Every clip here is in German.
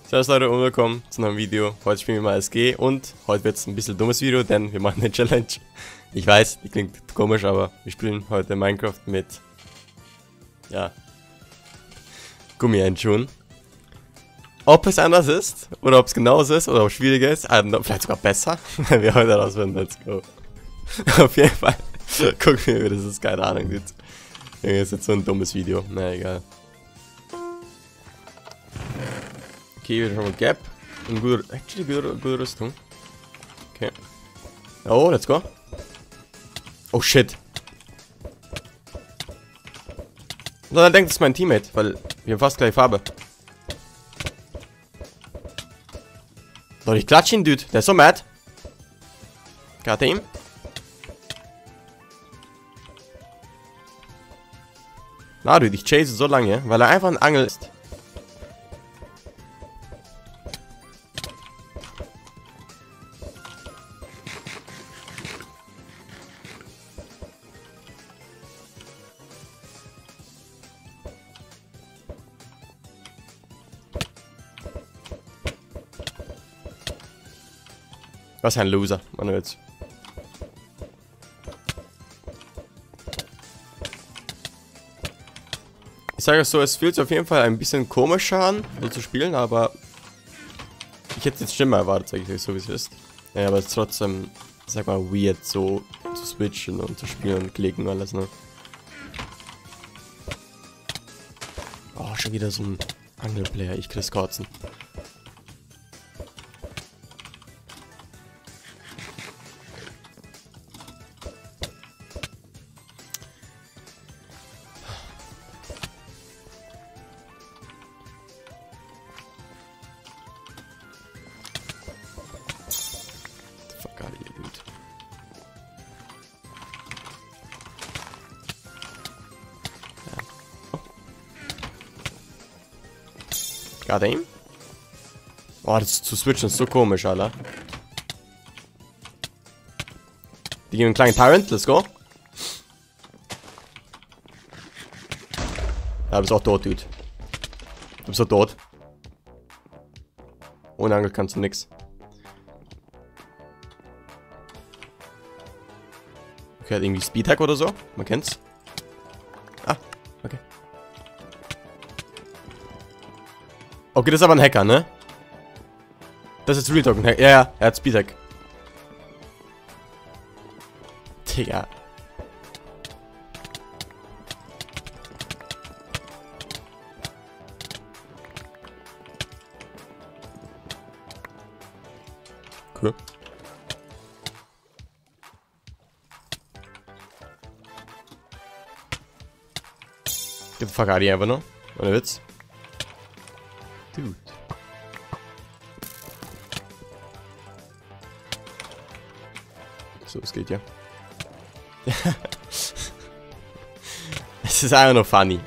Servus Leute und willkommen zu einem Video. Heute spielen wir mal SG und heute wird es ein bisschen dummes Video, denn wir machen eine Challenge. Ich weiß, die klingt komisch, aber wir spielen heute Minecraft mit, ja, Gummihandschuhen. Ob es anders ist, oder ob es genauso ist, oder ob es schwieriger ist, vielleicht sogar besser, wenn wir heute rausfinden. Let's go. Auf jeden Fall, gucken wir, wie das ist, keine Ahnung. Das ist jetzt so ein dummes Video, na egal. Okay, wieder schon mal Gap. Und gute Rüstung. Okay. Oh, let's go. Oh shit. So, dann denkt es mein Teammate, weil wir haben fast gleich Farbe. Leute, ich klatsche ihn, Dude. Der ist so mad. Got him. Na, Dude, ich chase so lange, weil er einfach ein Angel ist. Was ein Loser, Mann jetzt. Ich sage es so, es fühlt sich auf jeden Fall ein bisschen komischer an, so zu spielen, aber ich hätte jetzt schlimmer erwartet, sage ich euch so, wie es ist. Ja, aber es ist trotzdem, sag mal, weird, so zu switchen und zu spielen und klicken und alles, ne? Oh, schon wieder so ein Angelplayer, ich krieg's kotzen. Got aim? Oh, das zu switchen ist so komisch, Alter. Die geben einen kleinen Tyrant, let's go. Ja, du bist auch tot, Dude. Du bist auch tot. Ohne Angel kannst du nix. Okay, hat irgendwie Speedhack oder so. Man kennt's. Ah, okay. Okay, das ist aber ein Hacker, ne? Das ist Real Talk, ein Hacker. Ja, ja, er hat Speedhack. Digga. Cool. Get the fuck out of here einfach nur. Ohne Witz. Dude. So, es geht ja. Es ist einfach nur funny.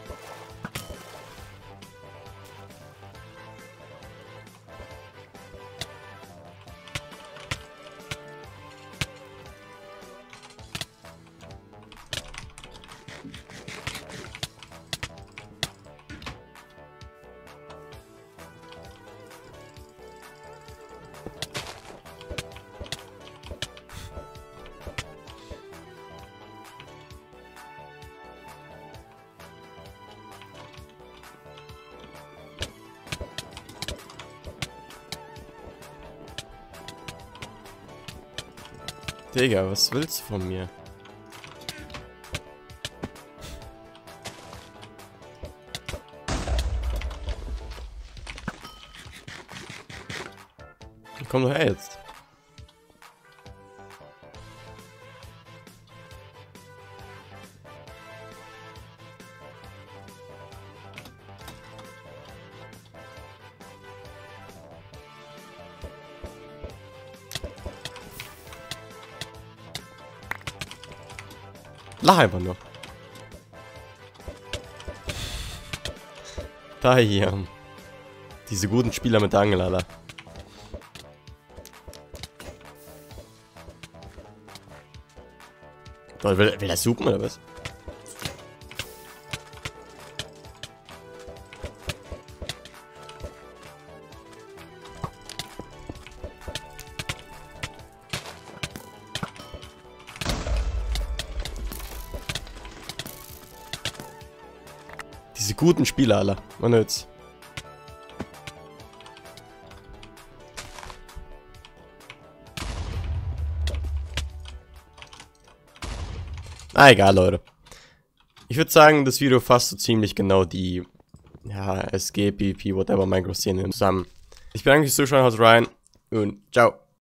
Digga, was willst du von mir? Komm doch her jetzt. Lach einfach nur. Da hier. Diese guten Spieler mit der Angel, Alter. Will er suchen oder was? Diese guten Spieler, alle. Man hört's. Ah, egal, Leute. Ich würde sagen, das Video fasst so ziemlich genau die, ja, SG, PvP, whatever, Minecraft-Szene zusammen. Ich bedanke mich fürs Zuschauen, haut rein und ciao.